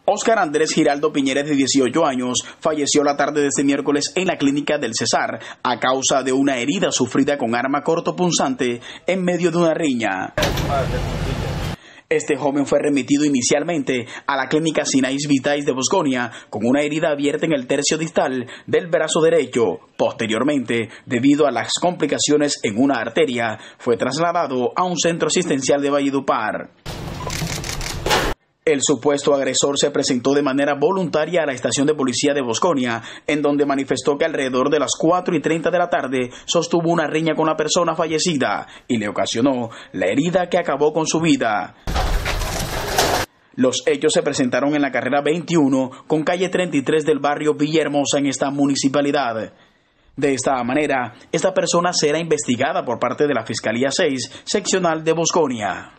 Óscar Andrés Giraldo Piñeres, de 18 años, falleció la tarde de este miércoles en la clínica del Cesar a causa de una herida sufrida con arma cortopunzante en medio de una riña. Este joven fue remitido inicialmente a la clínica Sinais Vitais de Bosconia con una herida abierta en el tercio distal del brazo derecho. Posteriormente, debido a las complicaciones en una arteria, fue trasladado a un centro asistencial de Valledupar. El supuesto agresor se presentó de manera voluntaria a la estación de policía de Bosconia, en donde manifestó que alrededor de las 4:30 de la tarde sostuvo una riña con la persona fallecida y le ocasionó la herida que acabó con su vida. Los hechos se presentaron en la carrera 21 con calle 33 del barrio Villahermosa en esta municipalidad. De esta manera, esta persona será investigada por parte de la Fiscalía 6 seccional de Bosconia.